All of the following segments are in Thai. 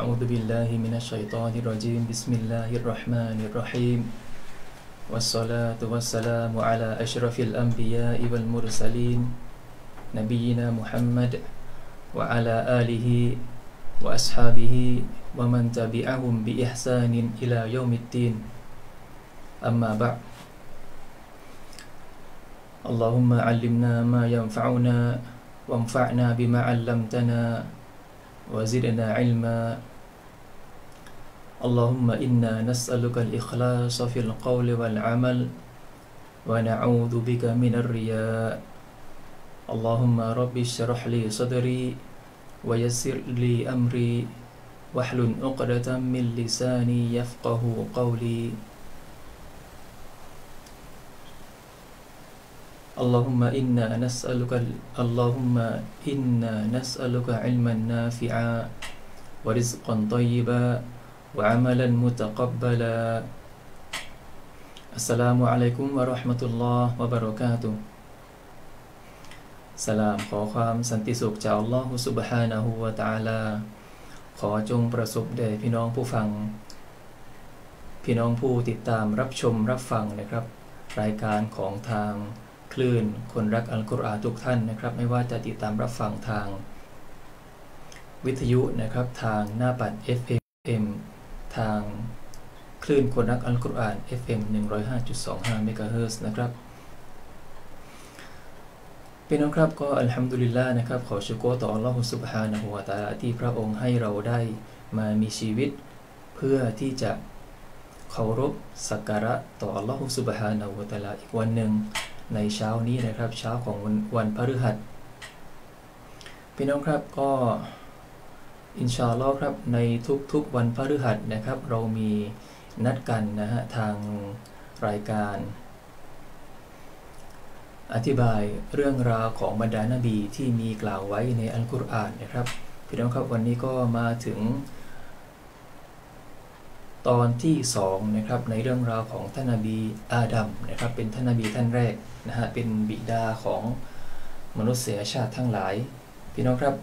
أعوذ بالله من الشيطان الرجيم بسم الله الرحمن الرحيم والصلاة والسلام على أشرف الأنبياء والمرسلين نبينا محمد وعلى آله وأصحابه ومن تبعهم بإحسان إلى يوم الدين أما بعد اللهم علمنا ما ينفعنا وانفعنا بما علمتنا وزدنا علما اللهم إنا نسألك الإخلاص في القول والعمل ونعوذ بك من الرياء اللهم رب اشرح لي صدري ويسر لي أمري واحلل عقدة من لساني يفقه قولي اللهم إنا نسألك علما نافعا ورزقا طيبا وعملا متقبلا السلام عليكم ورحمة الله وبركاتهสลามขอความสันติสุขจากอัลลอฮฺซุบฮานะฮูวะตะอาลาขอจงประสบแด่พี่น้องผู้ฟังพี่น้องผู้ติดตามรับชมรับฟังนะครับรายการของทางคลื่นคนรักอัลกุรอานทุกท่านนะครับไม่ว่าจะติดตามรับฟังทางวิทยุนะครับทางหน้าปัด FM ทางคลื่นคนรักอัลกุรอาน FM 105.25 เมกะเฮิรตซ์นะครับพี่น้องครับก็อัลฮัมดุลิลลาห์นะครับขอชุกรต่ออัลลอฮฺซุบฮานะฮูวะตะอาลาที่พระองค์ให้เราได้มามีชีวิตเพื่อที่จะเคารพสักการะต่ออัลลอฮฺซุบฮานะฮูวะตะอาลาอีกวันหนึ่งในเช้านี้นะครับเช้าของวันพฤหัสพี่น้องครับก็อินชาอัลลอฮ์ครับในทุกๆวันพฤหัสนะครับเรามีนัดกันนะฮะทางรายการอธิบายเรื่องราวของบรรดานบีที่มีกล่าวไว้ในอัลกุรอานนะครับพี่น้องครับวันนี้ก็มาถึงตอนที่2นะครับในเรื่องราวของท่านนบีอาดัมนะครับเป็นท่านนบีท่านแรกนะฮะเป็นบิดาของมนุษยชาติทั้งหลายพี่น้องครับ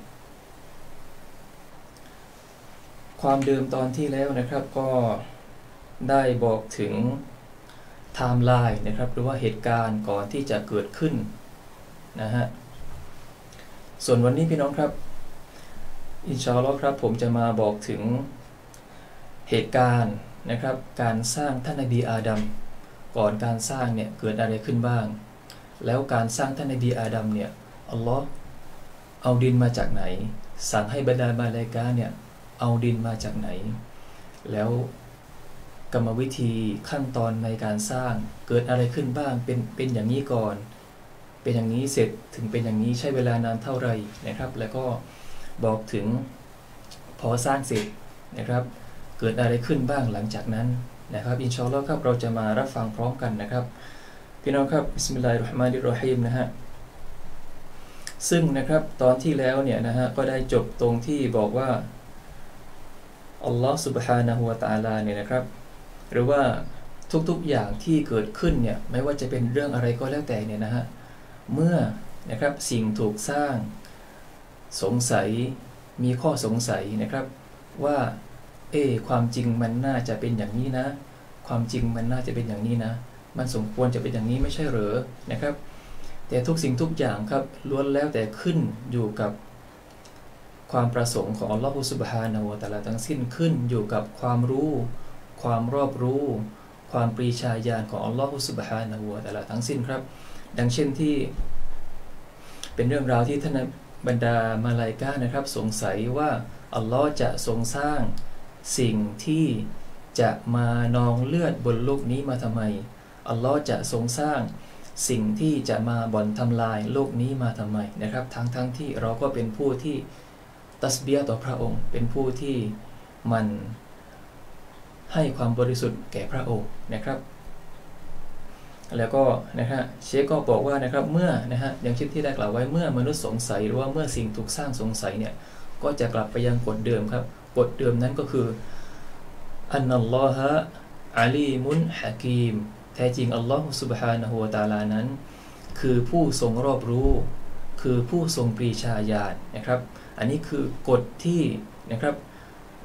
ความเดิมตอนที่แล้วนะครับก็ได้บอกถึงไทม์ไลน์นะครับหรือว่าเหตุการณ์ก่อนที่จะเกิดขึ้นนะฮะส่วนวันนี้พี่น้องครับอินชาอัลลอฮ์ครับผมจะมาบอกถึงเหตุการณ์นะครับการสร้างท่านนบีอาดัมก่อนการสร้างเนี่ยเกิดอะไรขึ้นบ้างแล้วการสร้างท่านนบีอาดัมเนี่ยอัลลอฮ์เอาดินมาจากไหนสั่งให้บรรดามาลาอิกะฮ์เนี่ยเอาดินมาจากไหนแล้วกรรมวิธีขั้นตอนในการสร้างเกิดอะไรขึ้นบ้างเป็นอย่างนี้ก่อนเป็นอย่างนี้เสร็จถึงเป็นอย่างนี้ใช้เวลานานเท่าไหร่นะครับแล้วก็บอกถึงพอสร้างเสร็จนะครับเกิดอะไรขึ้นบ้างหลังจากนั้นนะครับอินชาอัลลอฮ์ครับเราจะมารับฟังพร้อมกันนะครับพี่น้องครับบิสมิลลาฮิรเราะห์มานิรเราะฮีมนะฮะซึ่งนะครับตอนที่แล้วเนี่ยนะฮะก็ได้จบตรงที่บอกว่าอัลลอฮ์ซุบฮานะฮูวะตะอาลาเนี่ยนะครับหรือว่าทุกๆอย่างที่เกิดขึ้นเนี่ยไม่ว่าจะเป็นเรื่องอะไรก็แล้วแต่เนี่ยนะฮะเมื่อนะครับสิ่งถูกสร้างสงสัยมีข้อสงสัยนะครับว่าความจริงมันน่าจะเป็นอย่างนี้นะความจริงมันน่าจะเป็นอย่างนี้นะมันสมควรจะเป็นอย่างนี้ไม่ใช่เหรอนะครับแต่ทุกสิ่งทุกอย่างครับล้วนแล้วแต่ขึ้นอยู่กับความประสงค์ของอัลลอฮฺซุบฮานะฮูวะตะอาลาทั้งสิ้นขึ้นอยู่กับความรู้ความรอบรู้ความปรีชาญาณของอัลลอฮฺซุบฮานะฮูวะตะอาลาทั้งสิ้นครับดังเช่นที่เป็นเรื่องราวที่ท่านบรรดามาลาอิกะฮ์นะครับสงสัยว่าอัลลอฮ์จะทรงสร้างสิ่งที่จะมานองเลือดบนโลกนี้มาทำไมอัลลอฮ์จะทรงสร้างสิ่งที่จะมาบ่อนทำลายโลกนี้มาทำไมนะครับทั้งที่เราก็เป็นผู้ที่ตัสบีฮ์ต่อพระองค์เป็นผู้ที่มันให้ความบริสุทธิ์แก่พระองค์นะครับแล้วก็นะฮะเชคก็บอกว่านะครับเมื่อนะฮะอย่างเช่นที่ได้กล่าวไว้เมื่อมนุษย์สงสัยหรือว่าเมื่อสิ่งถูกสร้างสงสัยเนี่ยก็จะกลับไปยังกฎเดิมครับกฎเดิมนั้นก็คืออันนัลลอฮะอาลีมุนฮะกีมแท้จริงอัลลอฮฺซุบฮานะฮูวะตะอาลานั้นคือผู้ทรงรอบรู้คือผู้ทรงปรีชาญาณนะครับอันนี้คือกฎที่นะครับ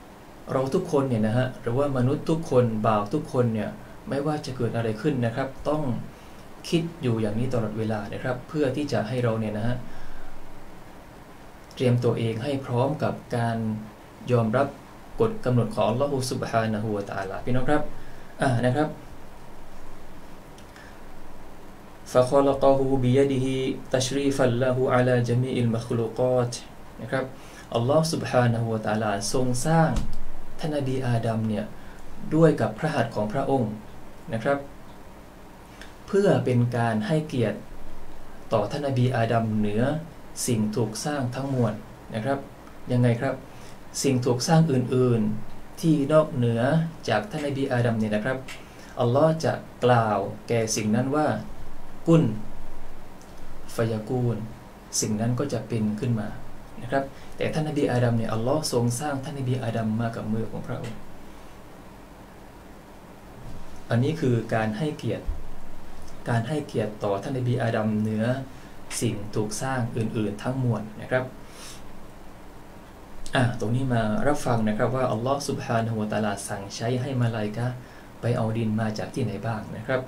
เราทุกคนเนี่ยนะฮะหรือว่ามนุษย์ทุกคนบ่าวทุกคนเนี่ยไม่ว่าจะเกิดอะไรขึ้นนะครับต้องคิดอยู่อย่างนี้ตลอดเวลานะครับเพื่อที่จะให้เราเนี่ยนะฮะเตรียมตัวเองให้พร้อมกับการยอมรับกฎกำหนดของอัลลอฮฺซุบฮานะฮูวะตะอาลาพี่น้องครับนะครับفخلقه بيده تشريفا له على جميع المخلوقات นะครับอัลลอฮฺ سبحانه และ تعالى ทรงสร้างท่านนบีอาดัมเนี่ยด้วยกับพระหัตถ์ของพระองค์นะครับเพื่อเป็นการให้เกียรติต่อท่านนบีอาดัมเหนือสิ่งถูกสร้างทั้งมวลนะครับยังไงครับสิ่งถูกสร้างอื่นๆที่นอกเหนือจากท่านนบีอาดัมเนี่ยนะครับอัลลอฮ์จะกล่าวแก่สิ่งนั้นว่ากุนฟยากูนสิ่งนั้นก็จะเป็นขึ้นมานะครับแต่ท่านนบีอาดัมเนี่ยอัลลอฮ์ทรงสร้างท่านนบีอาดัมมากับมือของพระองค์อันนี้คือการให้เกียรติต่อท่านนบีอาดัมเหนือสิ่งถูกสร้างอื่นๆทั้งมวลนะครับตรงนี้มารับฟังนะครับว่าอัลลอฮ์ซุบฮานะฮูวะตะอาลาสั่งใช้ให้มาลาอิกะฮ์ไปเอาดินมาจากที่ไหนบ้างนะครับ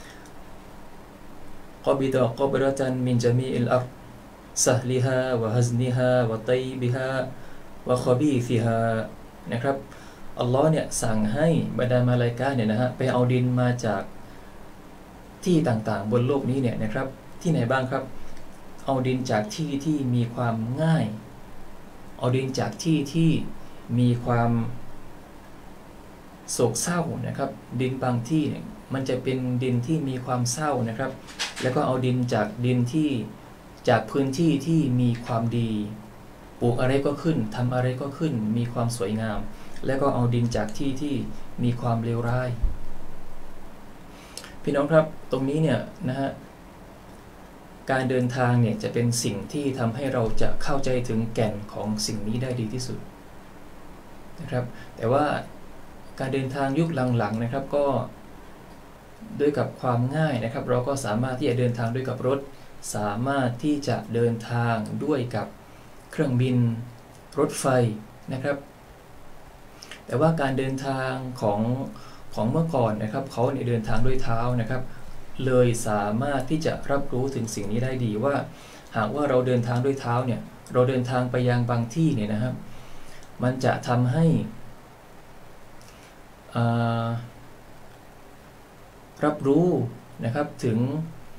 قبض قبرة من جميع الأرض سهلها وهزنها وطيبها وخبيثها นะครับอัลลอฮ์เนี่ยสั่งให้บรรดามาลาอิกะฮ์เนี่ยนะฮะไปเอาดินมาจากที่ต่างๆบนโลกนี้เนี่ยนะครับที่ไหนบ้างครับเอาดินจากที่ที่มีความง่ายเอาดินจากที่ที่มีความโศกเศร้านะครับดินบางที่เนี่ยมันจะเป็นดินที่มีความเศร้านะครับแล้วก็เอาดินจากพื้นที่ที่มีความดีปลูกอะไรก็ขึ้นทำอะไรก็ขึ้นมีความสวยงามแล้วก็เอาดินจากที่ที่มีความเลวร้ายพี่น้องครับตรงนี้เนี่ยนะฮะการเดินทางเนี่ยจะเป็นสิ่งที่ทำให้เราจะเข้าใจถึงแก่นของสิ่งนี้ได้ดีที่สุดนะครับแต่ว่าการเดินทางยุคหลังๆนะครับก็ด้วยกับความง่ายนะครับเราก็สามารถที่จะเดินทางด้วยกับรถสามารถที่จะเดินทางด้วยกับเครื่องบินรถไฟนะครับแต่ว่าการเดินทางของเมื่อก่อนนะครับเขาเนี่ยเดินทางด้วยเท้านะครับเลยสามารถที่จะรับรู้ถึงสิ่งนี้ได้ดีว่าหากว่าเราเดินทางด้วยเท้าเนี่ยเราเดินทางไปยังบางที่เนี่ยนะครับมันจะทำให้รับรู้นะครับถึง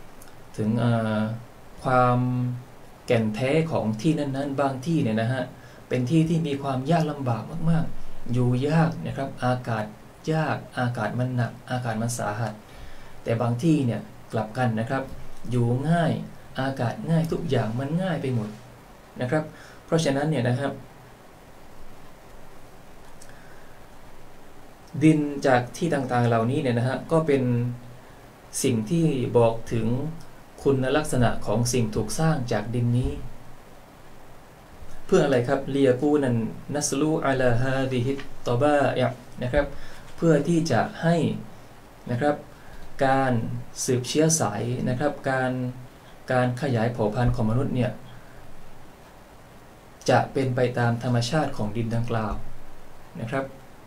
ความแก่นแท้ของที่นั้นๆบางที่เนี่ยนะฮะเป็นที่ที่มีความยากลำบากมากๆอยู่ยากนะครับอากาศยากอากาศมันหนักอากาศมันสาหัสแต่บางที่เนี่ยกลับกันนะครับอยู่ง่ายอากาศง่ายทุกอย่างมันง่ายไปหมดนะครับเพราะฉะนั้นเนี่ยนะครับดินจากที่ต่างๆเหล่านี้เนี่ยนะฮะก็เป็นสิ่งที่บอกถึงคุณลักษณะของสิ่งถูกสร้างจากดินนี้เพื่ออะไรครับลียกูนัสลูอะลาฮาดิฮิตตอบาอินะครับเพื่อที่จะให้นะครับการสืบเชื้อสายนะครับการขยายเผ่าพันธุ์ของมนุษย์เนี่ยจะเป็นไปตามธรรมชาติของดินดังกล่าวนะครับ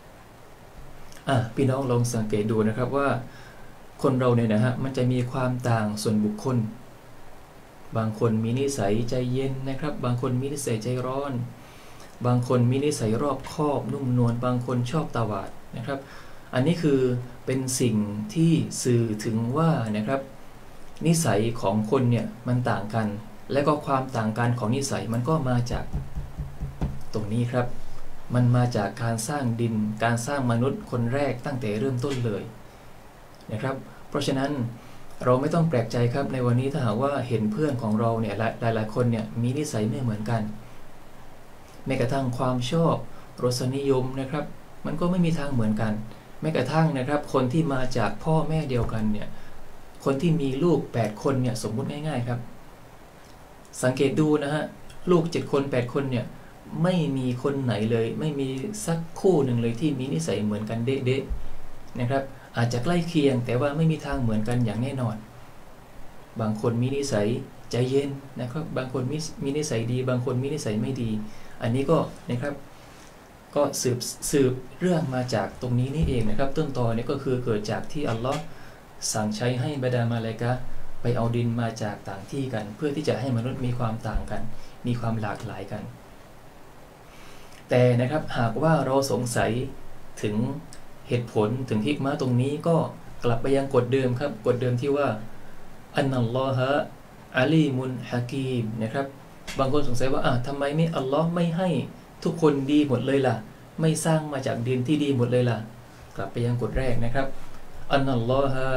พี่น้องลองสังเกตดูนะครับว่าคนเราเนี่ยนะฮะมันจะมีความต่างส่วนบุคคลบางคนมีนิสัยใจเย็นนะครับบางคนมีนิสัยใจร้อนบางคนมีนิสัยรอบคอบนุ่มนวลบางคนชอบตวาดนะครับอันนี้คือเป็นสิ่งที่สื่อถึงว่านะครับนิสัยของคนเนี่ยมันต่างกันและก็ความต่างกันของนิสัยมันก็มาจากตรงนี้ครับมันมาจากการสร้างดินการสร้างมนุษย์คนแรกตั้งแต่เริ่มต้นเลยนะครับเพราะฉะนั้นเราไม่ต้องแปลกใจครับในวันนี้ถ้าหากว่าเห็นเพื่อนของเราเนี่ยหลายๆคนเนี่ยมีนิสัยไม่เหมือนกันแม้กระทั่งความชอบรสนิยมนะครับมันก็ไม่มีทางเหมือนกันแม้กระทั่งนะครับคนที่มาจากพ่อแม่เดียวกันเนี่ยคนที่มีลูก8คนเนี่ยสมมุติง่ายๆครับสังเกตดูนะฮะลูก7คน8คนเนี่ยไม่มีคนไหนเลยไม่มีสักคู่หนึ่งเลยที่มีนิสัยเหมือนกันเด๊ะๆนะครับอาจจะใกล้เคียงแต่ว่าไม่มีทางเหมือนกันอย่างแน่นอนบางคนมีนิสัยใจเย็นนะครับบางคนมีนิสัยดีบางคนมีนิสัยไม่ดีอันนี้ก็นะครับก็สืบเรื่องมาจากตรงนี้นี่เองนะครับต้นตอเนี่ยก็คือเกิดจากที่อัลลอฮ์สั่งใช้ให้บรรดามาลาอิกะฮ์ไปเอาดินมาจากต่างที่กัน เพื่อที่จะให้มนุษย์มีความต่างกันมีความหลากหลายกันแต่นะครับหากว่าเราสงสัยถึงเหตุผลถึงฮิกมะตรงนี้ก็กลับไปยังกฎเดิมครับกฎเดิมที่ว่าอันนัลลอฮะอาลีมุนฮะกีมนะครับบางคนสงสัยว่าทำไมไม่อัลลอฮ์ไม่ให้ทุกคนดีหมดเลยล่ะไม่สร้างมาจากดินที่ดีหมดเลยล่ะกลับไปยังกฎแรกนะครับอันนัลลอฮะ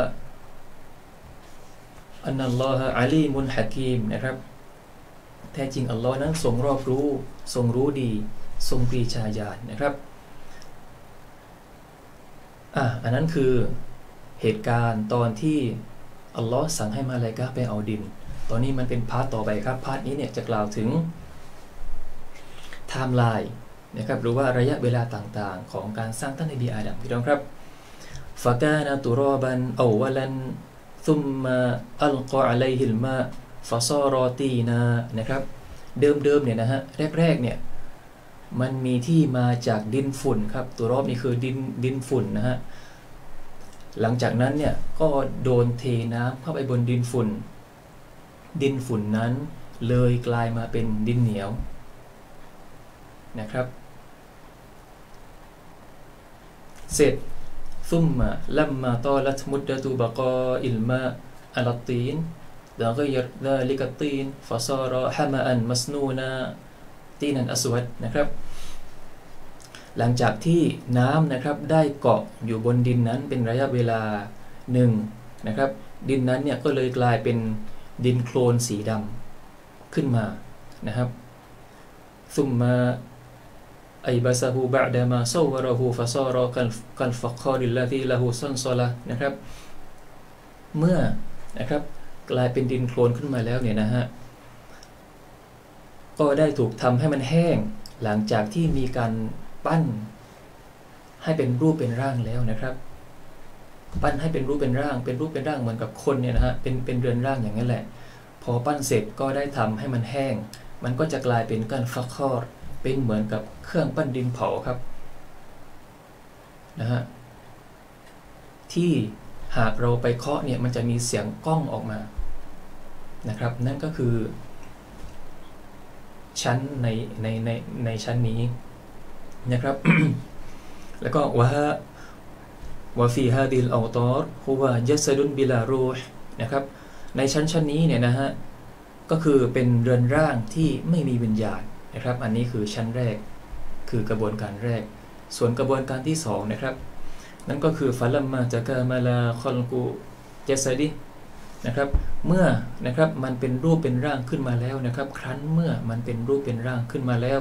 อาลีมุนฮะกีมนะครับแท้จริงอัลลอฮ์นั้นทรงรอบรู้ทรงรู้ดีทรงปรีชาญาณนะครับอันนั้นคือเหตุการณ์ตอนที่อัลลอฮ์สั่งให้มาลาอิกะฮ์ไปเอาดินตอนนี้มันเป็นพาร์ทต่อไปครับพาร์ทนี้เนี่ยจะกล่าวถึงไทม์ไลน์นะครับหรือว่าระยะเวลาต่างๆของการสร้างท่านนบีอาดัมพี่น้องครับฟะกานะตุรอบันอวลันซุมมาอัลกออะลัยฮิลมาฟะซอรอตีนานะครับเดิมๆเนี่ยนะฮะแรกๆเนี่ยมันมีที่มาจากดินฝุ่นครับตัวรอบนี่คือดินฝุ่นนะฮะหลังจากนั้นเนี่ยก็โดนเทน้ำเข้าไปบนดินฝุ่นนั้นเลยกลายมาเป็นดินเหนียวนะครับเสร็จซุมมาลัมมาตอลัตมุดดะตุบะกออิลมาอัลตีนดะกยัรดาลิกตีนฟะซาระฮะมะอันมัสนูนาตีนันอัสวัดนะครับหลังจากที่น้ำนะครับได้เกาะอยู่บนดินนั้นเป็นระยะเวลาหนึ่งนะครับดินนั้นเนี่ยก็เลยกลายเป็นดินโคลนสีดำขึ้นมานะครับซุมมาไอบาซาฮูบะดะมาซาวะเราะฮูฟะซาระกัลฟักคอริลลาตีละฮูซันซอละนะครับเมื่อนะครับกลายเป็นดินโคลนขึ้นมาแล้วเนี่ยนะฮะก็ได้ถูกทำให้มันแห้งหลังจากที่มีการปั้นให้เป็นรูปเป็นร่างแล้วนะครับปั้นให้เป็นรูปเป็นร่างเหมือนกับคนเนี่ยนะฮะเป็นเรือนร่างอย่างนั้นแหละพอปั้นเสร็จก็ได้ทำให้มันแห้งมันก็จะกลายเป็นการฟักคอร์เป็นเหมือนกับเครื่องปั้นดินเผาครับนะฮะที่หากเราไปเคาะเนี่ยมันจะมีเสียงก้องออกมานะครับนั่นก็คือชั้นในชั้นนี้นะครับ แล้วก็วะฟีฮาดิลอัลตอรฮุวะญัสดุนบิลารูห์นะครับในชั้นนี้เนี่ยนะฮะก็คือเป็นเรือนร่างที่ไม่มีวิญญาณนะครับอันนี้คือชั้นแรกคือกระบวนการแรกส่วนกระบวนการที่2นะครับนั่นก็คือฟะลัมมาจะกะมาลาคอลกุญัสดินะครับเมื่อนะครับมันเป็นรูปเป็นร่างขึ้นมาแล้วนะครับครั้นเมื่อมันเป็นรูปเป็นร่างขึ้นมาแล้ว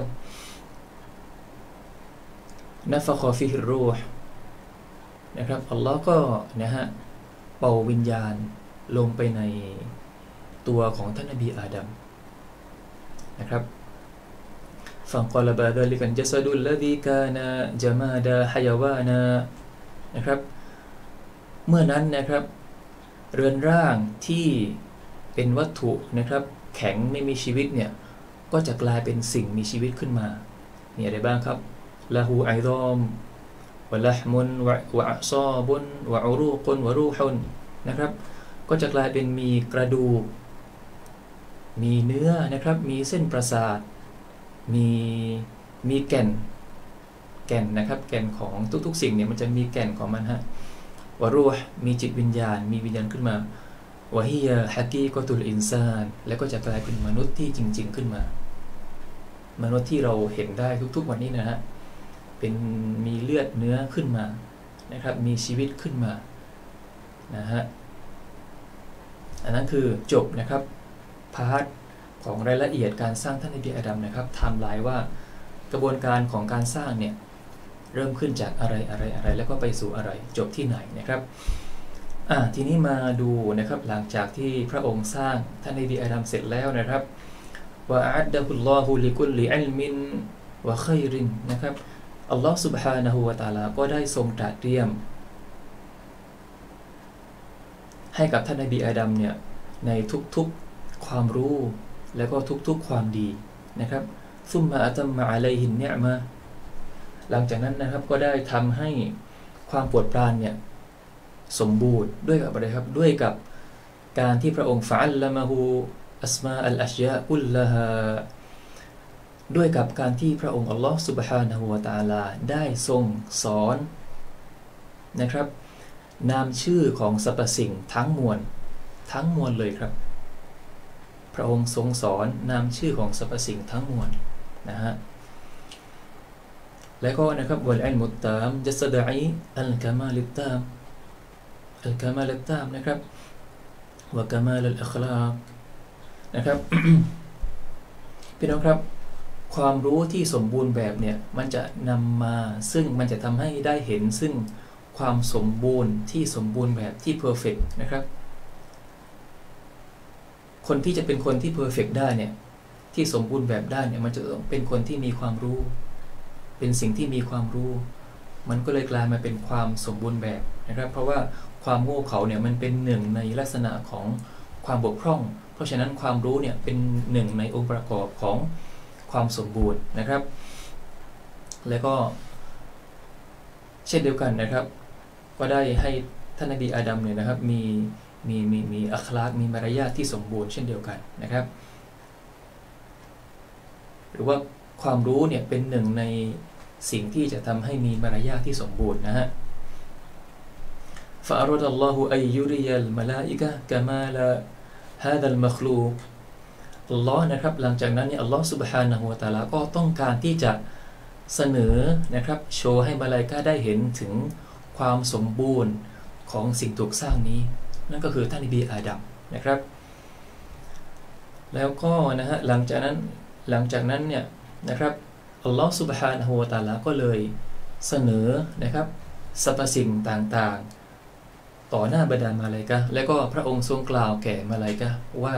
นัฟะคอฟิฮิรรูห์นะครับอัลลอฮ์ก็นะฮะเป่าวิญญาณลงไปในตัวของท่านนบีอาดัมนะครับฟังกอลบะดะลิกันจัสดุลลซีกานะญะมาดะฮะยาวานะนะครับเมื่อนั้นนะครับเรือนร่างที่เป็นวัตถุนะครับแข็งไม่มีชีวิตเนี่ยก็จะกลายเป็นสิ่งมีชีวิตขึ้นมามีอะไรบ้างครับละหูไอรอมวะละห์มุนวะอัซอบุนวะอุรูกุนวะรูฮุนนะครับก็จะกลายเป็นมีกระดูกมีเนื้อนะครับมีเส้นประสาทมีแก่นนะครับแก่นของทุกๆสิ่งเนี่ยมันจะมีแก่นของมันฮะวะรูห์มีจิตวิญญาณมีวิญญาณขึ้นมาวะฮียะฮะกีกอตุลอินซานแล้วก็จะกลายเป็นมนุษย์ที่จริงๆขึ้นมามนุษย์ที่เราเห็นได้ทุกๆวันนี้นะฮะเป็นมีเลือดเนื้อขึ้นมานะครับมีชีวิตขึ้นมานะฮะอันนั้นคือจบนะครับพาร์ทของรายละเอียดการสร้างท่านนบีอาดัมนะครับไทม์ไลน์ว่ากระบวนการของการสร้างเนี่ยเริ่มขึ้นจากอะไรแล้วก็ไปสู่อะไรจบที่ไหนนะครับทีนี้มาดูนะครับหลังจากที่พระองค์สร้างท่านนบีอาดัมเสร็จแล้วนะครับวะอัดดะฮุลลอฮุลิกุลลิอิลมินวะค็อยรินนะครับอัลลอฮฺ سبحانه และ تعالى ก็ได้ทรงตรัสเตรียมให้กับท่านนบีอาดัมเนี่ยในทุกๆความรู้แล้วก็ทุกๆความดีนะครับซุมมาอัตัมมะอะลัยฮินนิอ์มะหลังจากนั้นนะครับก็ได้ทำให้ความโปรดปรานเนี่ยสมบูรณ์ด้วยกับอะไรครับด้วยกับการที่พระองค์ฟะอัลละมะฮูอัสมาอัลอัชยาอุลละฮาด้วยกับการที่พระองค์อัลลอฮฺซุบฮานะฮูวะตะอาลาได้ทรงสอนนะครับนามชื่อของสรรพสิ่งทั้งมวลเลยครับพระองค์ทรงสอนนามชื่อของสรรพสิ่งทั้งมวลนะฮะแล้วก็นะครับวัลอิลมุตตามจัสดะอีอัลกะมาลิตตามนะครับวะกะมาลอัลอัคลากนะครับ พี่น้องครับความรู้ที่สมบูรณ์แบบเนี่ยมันจะนำมาซึ่งมันจะทำให้ได้เห็นซึ่งความสมบูรณ์ที่สมบูรณ์แบบที่เพอร์เฟกต์นะครับคนที่จะเป็นคนที่เพอร์เฟกต์ได้เนี่ยที่สมบูรณ์แบบได้เนี่ยมันจะต้องเป็นคนที่มีความรู้เป็นสิ่งที่มีความรู้มันก็เลยกลายมาเป็นความสมบูรณ์แบบนะครับเพราะว่าความโง่เขลาเนี่ยมันเป็นหนึ่งในลักษณะของความบกพร่องเพราะฉะนั้นความรู้เนี่ยเป็นหนึ่งในองค์ประกอบของความสมบูรณ์นะครับแล้วก็เช่นเดียวกันนะครับก็ได้ให้ท่านนบีอาดัมเนี่ยนะครับมีอัคลากมีมารยาทที่สมบูรณ์เช่นเดียวกันนะครับหรือว่าความรู้เนี่ยเป็นหนึ่งในสิ่งที่จะทำให้มีมารยาทที่สมบูรณ์นะฮะฟะอัรดอัลลอฮุอัยยุริยัลมะลาอิกะฮ์กะมาลาฮาซัลมัคลูกอัลลอฮ์นะครับหลังจากนั้นเนี่ยอัลลอฮ์ซุบฮานะฮูวะตะอาลาก็ต้องการที่จะเสนอนะครับโชว์ให้มลาอิกะฮ์ได้เห็นถึงความสมบูรณ์ของสิ่งถูกสร้างนี้นั่นก็คือท่านนบีอาดัมนะครับแล้วก็นะฮะหลังจากนั้นเนี่ยนะครับอัลลอฮ์ซุบฮานะฮูวะตะอาลาก็เลยเสนอนะครับสรรพสิ่งต่างๆต่อหน้าบรรดามลาอิกะฮ์และก็พระองค์ทรงกล่าวแก่มลาอิกะฮ์ว่า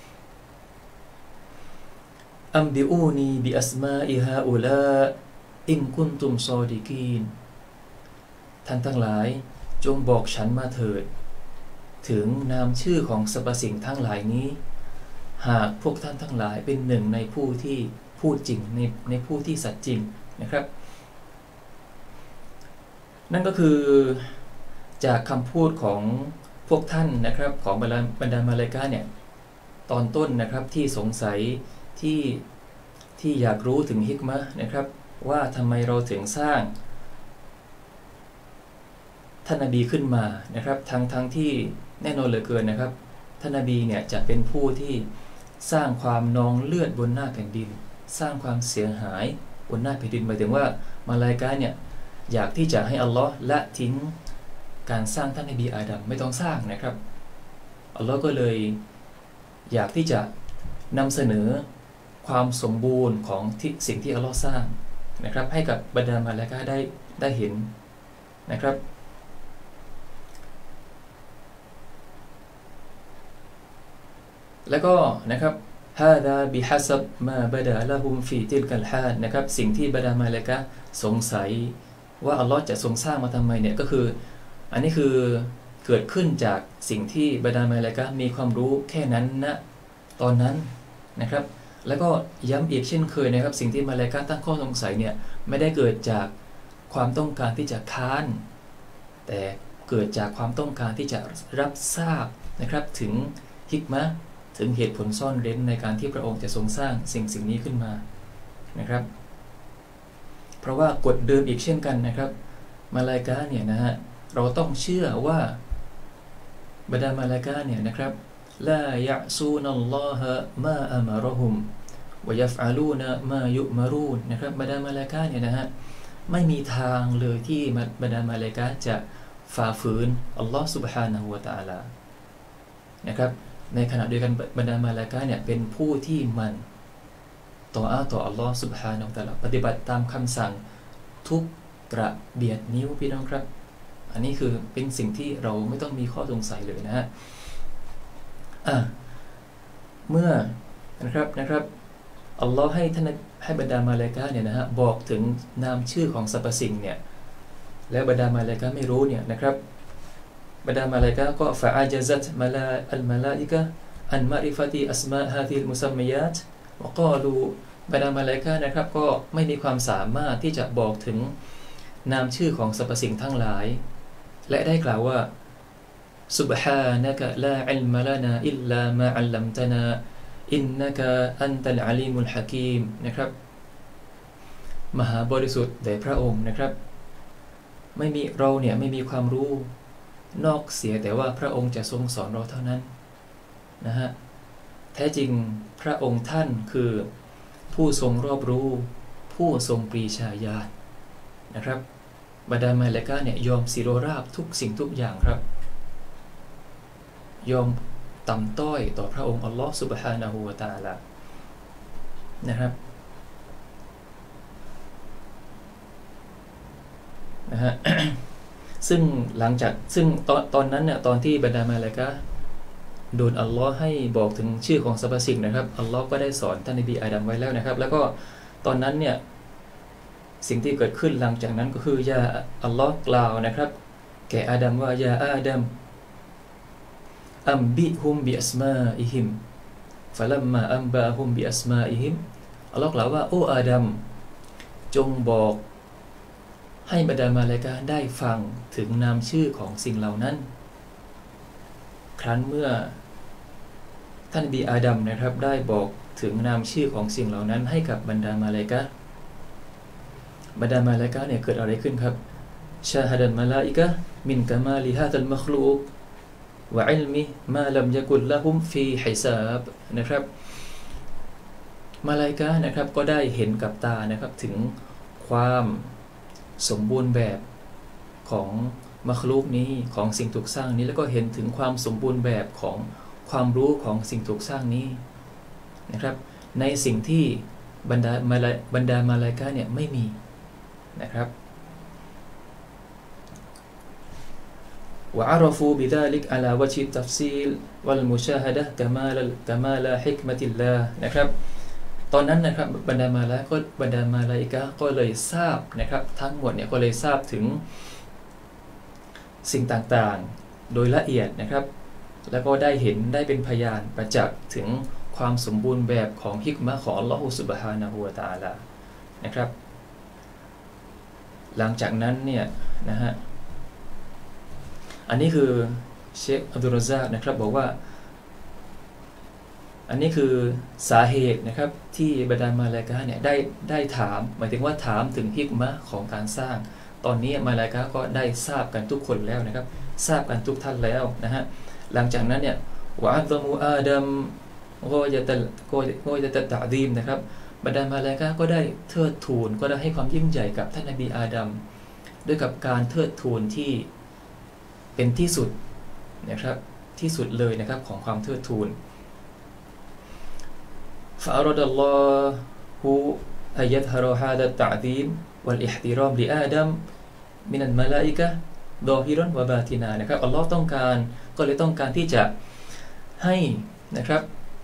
อัมบิอูนีบิอัสมาอิฮาอุลาอินกุนตุมซอดิกีนท่านทั้งหลายจงบอกฉันมาเถิดถึงนามชื่อของสรรพสิ่งทั้งหลายนี้หากพวกท่านทั้งหลายเป็นหนึ่งในผู้ที่พูดจริงในผู้ที่สัตย์จริงนะครับนั่นก็คือจากคำพูดของพวกท่านนะครับของบรรดามลาอิกะฮ์เนี่ยตอนต้นนะครับที่สงสัยที่อยากรู้ถึงฮิกมะห์นะครับว่าทำไมเราถึงสร้างท่านนบีขึ้นมานะครับทั้งที่แน่นอนเหลือเกินนะครับท่านนบีเนี่ยจะเป็นผู้ที่สร้างความนองเลือดบนหน้าแผ่นดินสร้างความเสียหายบนหน้าแผ่นดินหมายถึงว่ามาลาอิกะฮ์เนี่ยอยากที่จะให้อัลลอฮ์ละทิ้งการสร้างท่านนบีอาดัมไม่ต้องสร้างนะครับอัลลอฮ์ก็เลยอยากที่จะนำเสนอความสมบูรณ์ของสิ่งที่อัลลอฮ์สร้างนะครับให้กับบรรดามลาอิกะฮ์ได้เห็นนะครับแล้วก็นะครับฮาดาบิฮัซับมาบะดาละฮุมฟีติลกัลฮาลนะครับสิ่งที่บรรดามลาอิกะฮ์สงสัยว่าอัลลอฮ์จะทรงสร้างมาทำไมเนี่ยก็คืออันนี้คือเกิดขึ้นจากสิ่งที่บรรดามลาอิกะฮ์มีความรู้แค่นั้นนะตอนนั้นนะครับแล้วก็ย้ำอีกเช่นเคยนะครับสิ่งที่มลาอิกะฮ์ตั้งข้อสงสัยเนี่ยไม่ได้เกิดจากความต้องการที่จะค้านแต่เกิดจากความต้องการที่จะรับทราบนะครับถึงฮิกมะห์ถึงเหตุผลซ่อนเร้นในการที่พระองค์จะทรงสร้างสิ่งนี้ขึ้นมานะครับเพราะว่ากฎเดิมอีกเช่นกันนะครับมลาอิกะฮ์เนี่ยนะฮะเราต้องเชื่อว่าบรรดามลาอิกะฮ์เนี่ยนะครับลายะซูนัลลอฮะมาอะมะรอฮุมวะยัฟอะลูนะมายุมะรูนนะครับบรรดามลาอิกะฮ์เนี่ยนะฮะไม่มีทางเลยที่บรรดามลาอิกะฮ์จะฝ่าฝืนอัลลอฮ์ซุบฮานะฮูวะตะอาลานะครับในขณะเดียวกันบรรดามลาอิกะฮ์เนี่ยเป็นผู้ที่มันต่ออัลลอฮ์ซุบฮานะฮูวะตะอาลาปฏิบัติตามคำสั่งทุกกระเบียดนิ้วพี่น้องครับอันนี้คือเป็นสิ่งที่เราไม่ต้องมีข้อสงสัยเลยนะฮะเมื่อนะครับอัลลอฮ์ให้บรรดามลาอิกะฮ์เนี่ยนะฮะบอกถึงนามชื่อของสรรพสิ่งเนี่ยแล้วบรรดามลาอิกะฮ์ไม่รู้เนี่ยนะครับบรรดามลาอิกะฮ์ก็ฟะอาญะซัตอัลมะลาอิกะฮ์อันมะริฟะติอัสมาฮาซิลมุซัมมิยาตวะกาลูบรรดามาลาอิกะฮ์นะครับก็ไม่มีความสามารถที่จะบอกถึงนามชื่อของสรรพสิ่งทั้งหลายและได้กล่าวว่า سبحانك لا علم لنا إلا ما علمتنا إنك أنت العليم الحكيم นะครับมหาบริสุทธิ์แด่พระองค์นะครับไม่มีเราเนี่ยไม่มีความรู้นอกเสียแต่ว่าพระองค์จะทรงสอนเราเท่านั้นนะฮะแท้จริงพระองค์ท่านคือผู้ทรงรอบรู้ผู้ทรงปรีชาญาณนะครับบรรดามาลาอิกะฮ์เนี่ยยอมสิโรราบทุกสิ่งทุกอย่างครับยอมต่ำต้อยต่อพระองค์อัลลอฮฺซุบฮานะฮูวะตะอาลานะครับนะฮะ ซึ่งหลังจากตอนนั้นเนี่ยตอนที่บรรดามาลาอิกะฮ์โดนอัลลอฮ์ให้บอกถึงชื่อของสรรพสิ่งนะครับอัลลอฮ์ก็ได้สอนท่านนบีอาดัมไว้แล้วนะครับแล้วก็ตอนนั้นเนี่ยสิ่งที่เกิดขึ้นหลังจากนั้นก็คือยาอัลลอฮ์กล่าวนะครับแก่อาดัมว่ายาอาดัมอัมบิฮุมบิอัสมาอิฮิมฟะลัมมาอัมบะฮุมบิอัสมาอิฮิมอัลลอฮ์กล่าวว่าโอ้อาดัมจงบอกให้บรรดามาลาอิกะฮ์ได้ฟังถึงนามชื่อของสิ่งเหล่านั้นครั้นเมื่อท่านนบีอาดัมนะครับได้บอกถึงนามชื่อของสิ่งเหล่านั้นให้กับบรรดามาลาอิกะฮ์บรรดามาลาอิกะฮ์เนี่ยเกิดอะไรขึ้นครับชาฮะดัลมาลาอิกะฮ์มินกะมาลิฮาซัลมัคลูกวะอิลมิมาลัมยะกุลละฮุมฟีฮิซาบนะครับมาลาอิกะฮ์นะครับก็ได้เห็นกับตานะครับถึงความสมบูรณ์แบบของมัคลูกนี้ของสิ่งถูกสร้างนี้แล้วก็เห็นถึงความสมบูรณ์แบบของความรู้ของสิ่งถูกสร้างนี้นะครับในสิ่งที่บรรดามาลาอิกะฮ์เนี่ยไม่มีนะครับوعرفوا بذلك على وجه التفصيل والمشاهدة كمال حكمة الله นะครับตอนนั้นนะครับบรรดามาลาอิกะฮ์ก็เลยทราบนะครับทั้งหมดเนี่ยก็เลยทราบถึงสิ่งต่างๆโดยละเอียดนะครับแล้วก็ได้เห็นได้เป็นพยานประจักษ์ถึงความสมบูรณ์แบบของฮิกมะห์ของอัลลอฮฺซุบฮานะฮูวะตะอาลานะครับหลังจากนั้นเนี่ยนะฮะอันนี้คือเชคอับดุลรอซากนะครับบอกว่าอันนี้คือสาเหตุนะครับที่บรรดามาลาอิกะฮ์เนี่ยได้ถามหมายถึงว่าถามถึงฮิกมะห์ของการสร้างตอนนี้มาลาอิกะฮ์ก็ได้ทราบกันทุกคนแล้วนะครับทราบกันทุกท่านแล้วนะฮะหลังจากนั้นเนี่ยวะอัซมูอาดัมกอยะตัตตะดีมนะครับบรรดามาลาอิกะฮ์ก็ได้เทิดทูนก็ได้ให้ความยิ่งใหญ่กับท่านนบีอาดัมด้วยกับการเทิดทูนที่เป็นที่สุดนะครับที่สุดเลยนะครับของความเทิดทูนفأراد الله أن يظهر هذا التعظيم والاحترام لآدم من الملائكة ظاهرا وباطنا นะครับอัลลอฮ์ต้องการที่จะให้นะครับ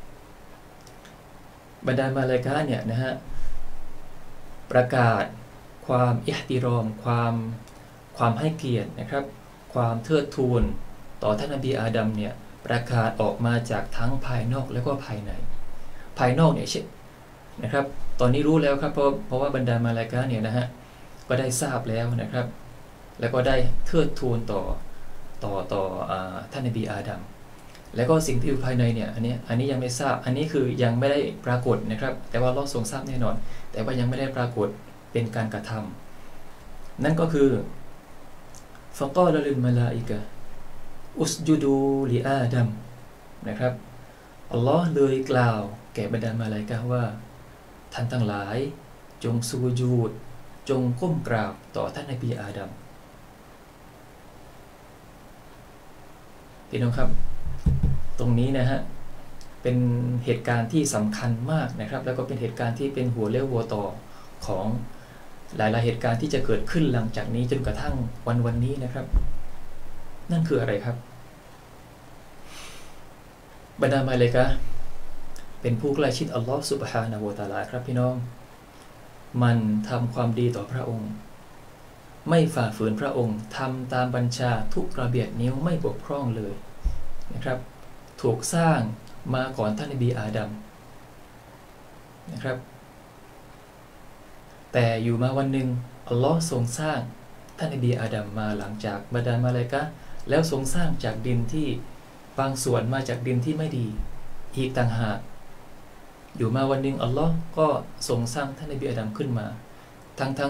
บรรดามาลาอิกะฮ์เนี่ยนะฮะประกาศความอิหติรอมความให้เกียรตินะครับความเทิดทูนต่อท่านนบีอาดัมเนี่ยประกาศออกมาจากทั้งภายนอกและก็ภายในภายนอกเนี่ยนะครับตอนนี้รู้แล้วครับเพราะว่าบรรดามาลาอิกะฮ์เนี่ยนะฮะก็ได้ทราบแล้วนะครับแล้วก็ได้เทิดทูนต่อท่านนบีอาดัมแล้วก็สิ่งที่อยู่ภายในเนี่ยอันนี้ยังไม่ทราบอันนี้คือยังไม่ได้ปรากฏนะครับแต่ว่าอัลเลาะห์ทรงทราบแน่นอนแต่ว่ายังไม่ได้ปรากฏเป็นการกระทำนั่นก็คือفقال للملائكة اسجدوا لآدم นะครับอัลลอฮ์เลยกล่าวแก่บรรดามาลาอิกะฮ์ว่าท่านทั้งหลายจงสุญูดจงก้มกราบต่อท่านนบีอาดัมพี่น้องครับตรงนี้นะฮะเป็นเหตุการณ์ที่สำคัญมากนะครับแล้วก็เป็นเหตุการณ์ที่เป็นหัวเลี้ยวหัวต่อของหลายๆเหตุการณ์ที่จะเกิดขึ้นหลังจากนี้จนกระทั่งวันนี้นะครับนั่นคืออะไรครับบรรดามาลาอิกะฮ์เป็นผู้ใกล้ชิดอัลลอฮฺซุบฮานะฮูวะตะอาลาครับพี่น้องมันทำความดีต่อพระองค์ไม่ฝ่าฝืนพระองค์ทำตามบัญชาทุกระเบียดนิ้วไม่บกพร่องเลยนะครับถูกสร้างมาก่อนท่านนบีอาดัมนะครับแต่อยู่มาวันหนึ่งอัลลอฮ์ทรงสร้างท่านนบีอาดัมมาหลังจากบรรดามาลาอิกะฮ์แล้วทรงสร้างจากดินที่บางส่วนมาจากดินที่ไม่ดีอีกต่างหากอยู่มาวันหนึ่งอัลลอฮ์ก็ทรงสร้างท่านนบีอาดัมขึ้นมาทั้ง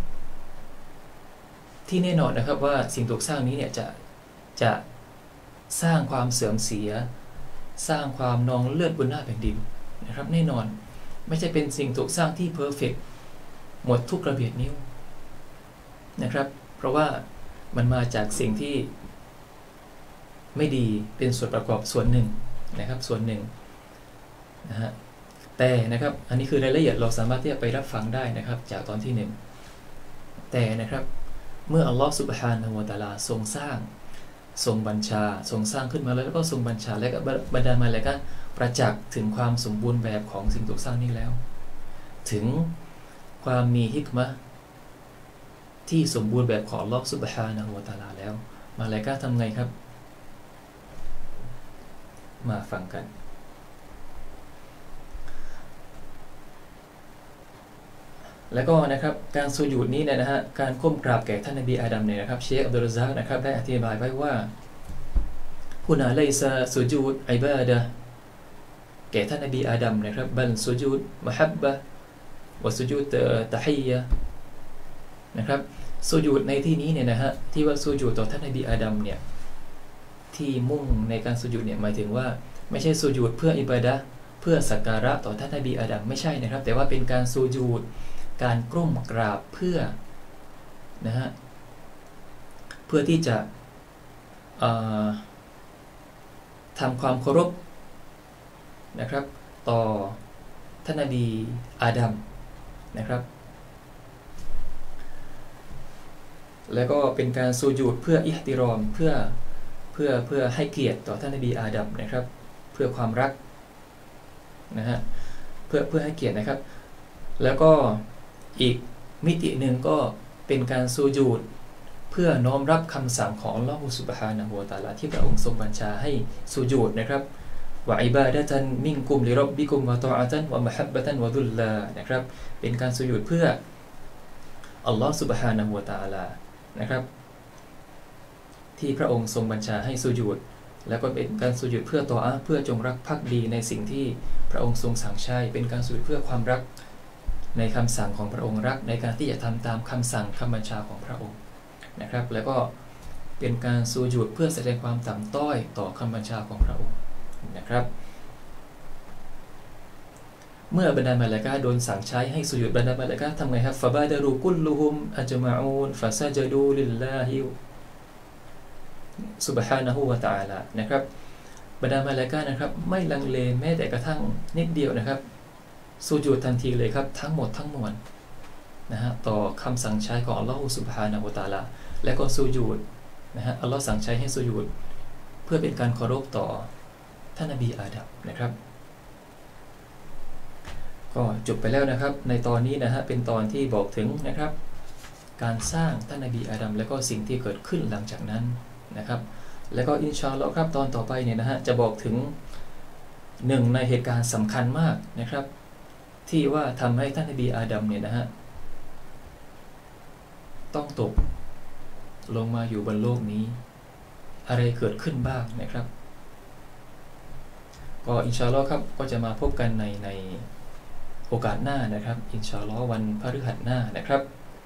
ที่แน่นอนนะครับว่าสิ่งถูกสร้างนี้เนี่ยจะสร้างความเสื่อมเสียสร้างความนองเลือดบนหน้าแผ่นดินนะครับแน่นอนไม่ใช่เป็นสิ่งถูกสร้างที่เพอร์เฟกต์หมดทุกระเบียดนิ้วนะครับเพราะว่ามันมาจากสิ่งที่ไม่ดีเป็นส่วนประกอบส่วนหนึ่งนะครับส่วนหนึ่งนะฮะแต่นะครับอันนี้คือรายละเอียดเราสามารถที่จะไปรับฟังได้นะครับจากตอนที่หนึ่งแต่นะครับเมื่ออัลลอฮฺซุบฮานะฮูวะตะอาลาทรงสร้างทรงบัญชาทรงสร้างขึ้นมาแล้วก็ทรงบัญชาและก็บรรดามาแล้วก็ประจักษ์ถึงความสมบูรณ์แบบของสิ่งถูกสร้างนี้แล้วถึงความมีฮิกมะห์ที่สมบูรณ์แบบของอัลลอฮฺซุบฮานะฮูวะตะอาลาแล้วมาแล้วก็ทำไงครับมาฟังกันแล้วก็นะครับการสุญูดนี้นะฮะการก้มกราบแก่ท่านนบีอาดัมเนี่ยนะครับเชคอับดุลรซักนะครับได้อธิบายไว้ว่าฮุนาไลซาสุญูดอิบาดะห์แก่ท่านนบีอาดัมนะครับบัลสุญูดมะฮับบะห์วะสุญูดตะฮียะห์นะครับสุญูดในที่นี้เนี่ยนะฮะที่ว่าสุญูดต่อท่านนบีอาดัมเนี่ยที่มุ่งในการสุญูดเนี่ยหมายถึงว่าไม่ใช่สุญูดเพื่ออิบาดะห์เพื่อสักการะต่อท่านนบีอาดัมไม่ใช่นะครับแต่ว่าเป็นการสุญูดการก้มกราบเพื่อนะฮะเพื่อที่จะทำความเคารพนะครับต่อท่านนบีอาดัมนะครับแล้วก็เป็นการสุญูดเพื่ออิห์ติรอมเพื่อให้เกียรติต่อท่านนบีอาดัมนะครับเพื่อความรักนะฮะเพื่อให้เกียรตินะครับแล้วก็อีกมิติหนึ่งก็เป็นการสุญูดเพื่อน้อมรับคำสั่งของอัลลอฮฺซุบฮานะฮูวะตะอาลาที่พระองค์ทรงบัญชาให้สุญูดนะครับวะอิบาดะตันมินกุมลิร็อบบิกุมวะตออะตันวะมะฮับบะตันวะดุลลานะครับเป็นการสุญูดเพื่ออัลลอฮฺซุบฮานะฮูวะตะอาลานะครับที่พระองค์ทรงบัญชาให้สุญูดแล้วก็เป็นการสุญูดเพื่อตออะห์เพื่อจงรักภักดีในสิ่งที่พระองค์ทรงสั่งใช้เป็นการสุญูดเพื่อความรักในคำสั่งของพระองค์รักในการที่จะทำตามคำสั่งคำบัญชาของพระองค์นะครับแล้วก็เป็นการสุญูดเพื่อแสดงความต่ำต้อยต่อคำบัญชาของพระองค์นะครับเมื่อบรรดามาลาอิกะฮ์โดนสั่งใช้ให้สุญูดบรรดามาลาอิกะฮ์ทำไงครับฟะบาดะรูกุลลุฮุมอัจมะอูนฟะซะญะดูลิลลาฮิซุบฮานะฮูวะตะอาลานะครับบรรดามาลาอิกะฮ์นะครับไม่ลังเลแม้แต่กระทั่งนิดเดียวนะครับสุญูดทันทีเลยครับทั้งหมดทั้งมวลนะฮะต่อคำสั่งใช้ของอัลลอฮฺซุบฮานะฮูวะตะอาลาและก็สุญูดนะฮะอัลลอฮฺสั่งใช้ให้สุญูดเพื่อเป็นการเคารพต่อท่านนบีอาดัมนะครับก็จบไปแล้วนะครับในตอนนี้นะฮะเป็นตอนที่บอกถึงนะครับการสร้างท่านนบีอาดัมและก็สิ่งที่เกิดขึ้นหลังจากนั้นนะครับแล้วก็อินชาอัลลอฮ์ครับตอนต่อไปเนี่ยนะฮะจะบอกถึงหนึ่งในเหตุการณ์สำคัญมากนะครับที่ว่าทำให้ท่านนบีอาดัมเนี่ยนะฮะต้องตกลงมาอยู่บนโลกนี้อะไรเกิดขึ้นบ้างนะครับก็อินชาอัลลอฮ์ครับก็จะมาพบกันในโอกาสหน้านะครับอินชาอัลลอฮ์วันพฤหัสหน้านะครับ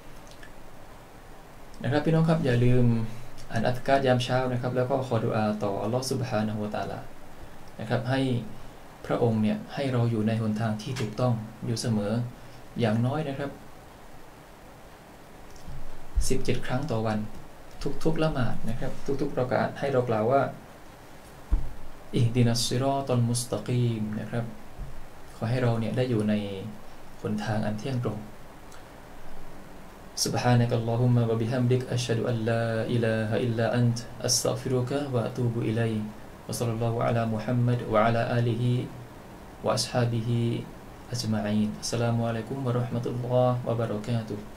พี่น้องครับอย่าลืมอ่านอัซการ์ยามเช้านะครับแล้วก็ขอดุอาต่ออัลลอฮ์ซุบฮานะฮูวะตะอาลานะครับให้พระองค์เนี่ยให้เราอยู่ในหนทางที่ถูกต้องอยู่เสมออย่างน้อยนะครับ17 ครั้งต่อวันทุกละหมาดนะครับทุกๆรอกะอะห์ให้เรากล่าวว่าอิฮดินัสซิรอตัลมุสตะกีมนะครับขอให้เราเนี่ยได้อยู่ในหนทางอันเที่ยงตรง سبحانك اللهم وبحمدك أشهد أن لا إله إلا أنت أستغفرك وأتوب إليك وصلى الله على محمد وعلى آله وأصحابه أجمعين السلام عليكم ورحمة الله وبركاته